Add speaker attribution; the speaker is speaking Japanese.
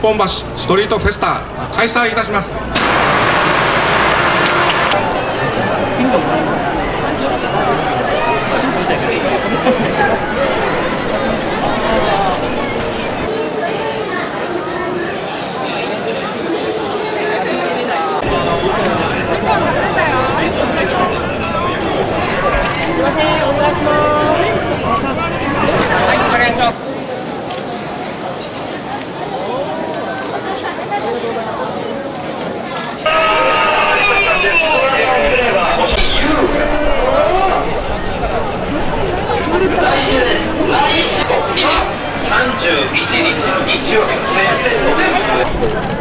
Speaker 1: 本橋ストリートフェスタ開催いたします。
Speaker 2: 31日の日曜日の先生の全部